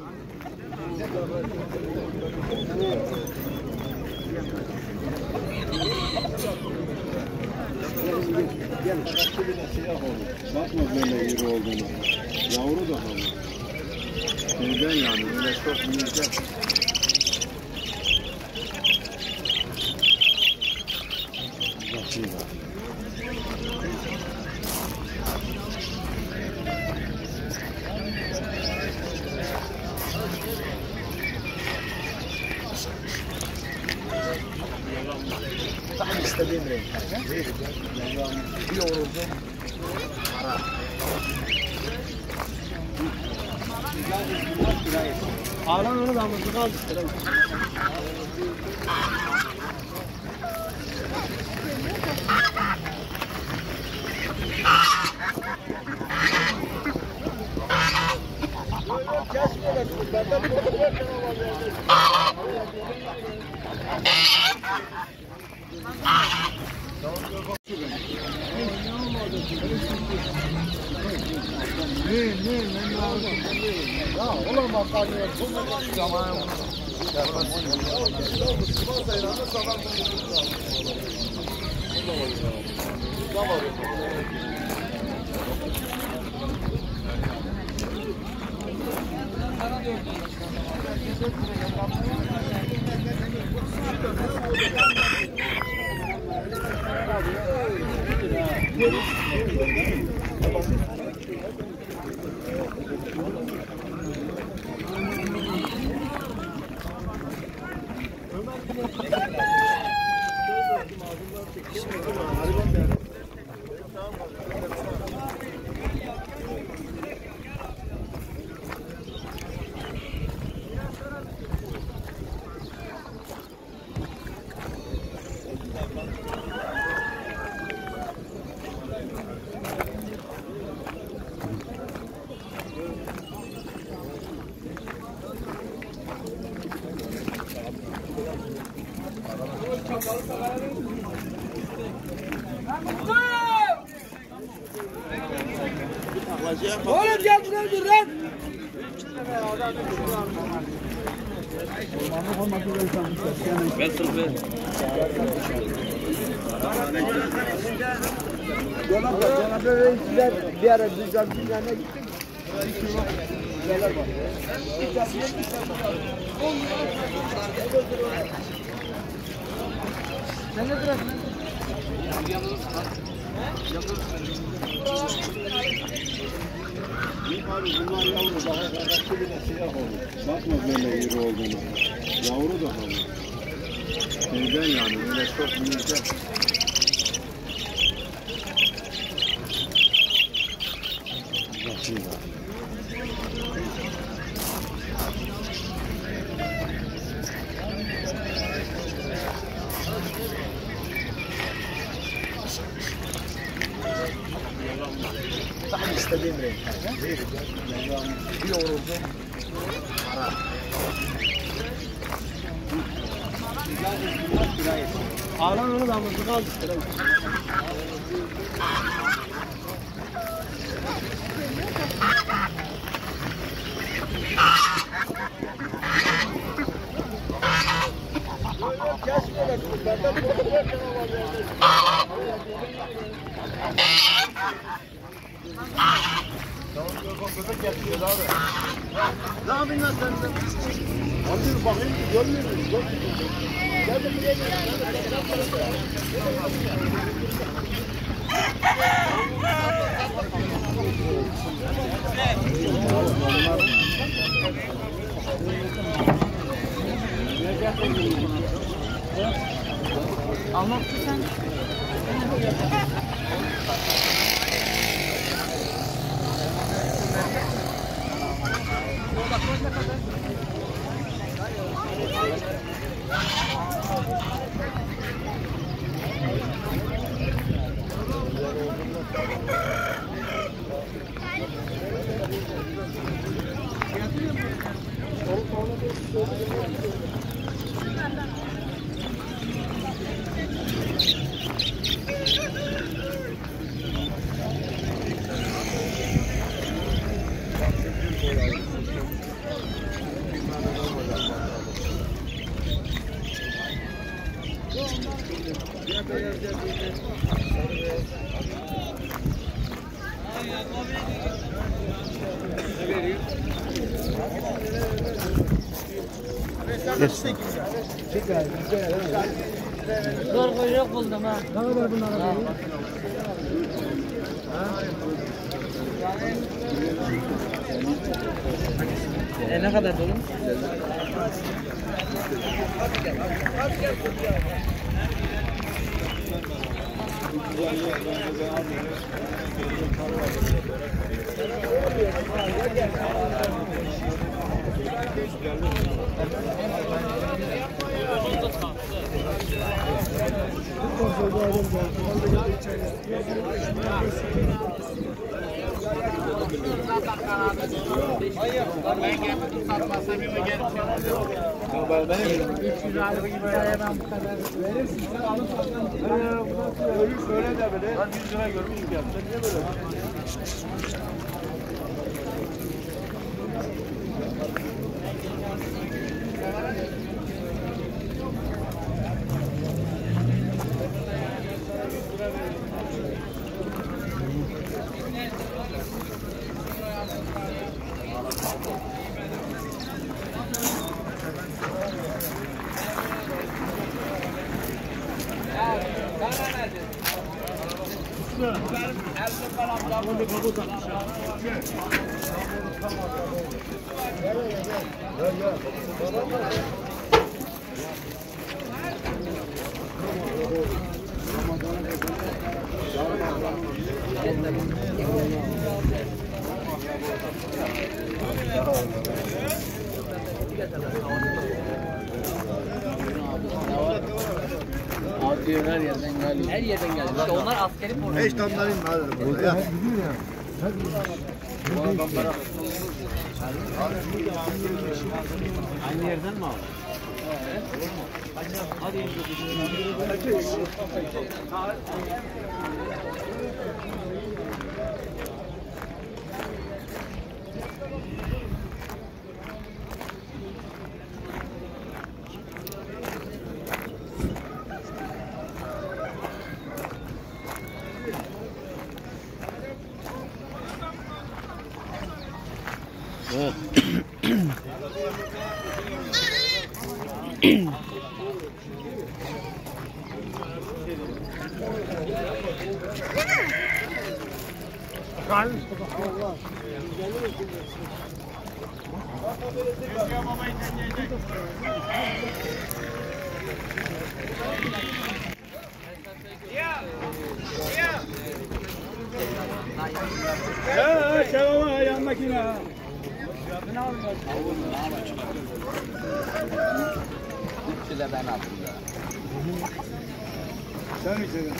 Bakma böyle iri olduğunu. Yavru da kalır. Şeyden yani böyle çok büyüyecek. Bakayım bak. Tam istediğim renk. Bir yoruldum. Ağlan onu da mızı kaldı. Oğlum geldiler dur lan. Ben sırf ver. Cenab-ı Reisler bir ara düzenine gittik. Sen ne duruyorsun? Abi bunlar yavru daha kakası bile siyah olur. Bakma böyle iri olduğunu. Yavru da kalır. Şeyden yani böyle çok büyüyecek. Bakayım bak. Tam istediğim renk. Bir yoruldum. Ağlan onu da mızı kaldı. Ne yapayım lan sen de? Abi bakayım görmüyor musun? Gel de buraya gel. Anlattı sen. Zor kuyruk buldum ha. Ne kadar bunlara? Ne kadar dolu? Öyle de böyle. Ben 100 lira görmüşüm ya. Sen niye böyle? Her yerden geliyor. Her yerden geliyor. İşte onlar askeri formu. Hiç damlayayım mı hadi burada ya. Bu adamlara aynı yerden mi aldın? Hadi. Ya şevama yanındakine. Üçü de ben aldım ya. Sen mi sevdin?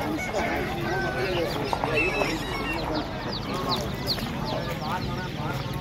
Şey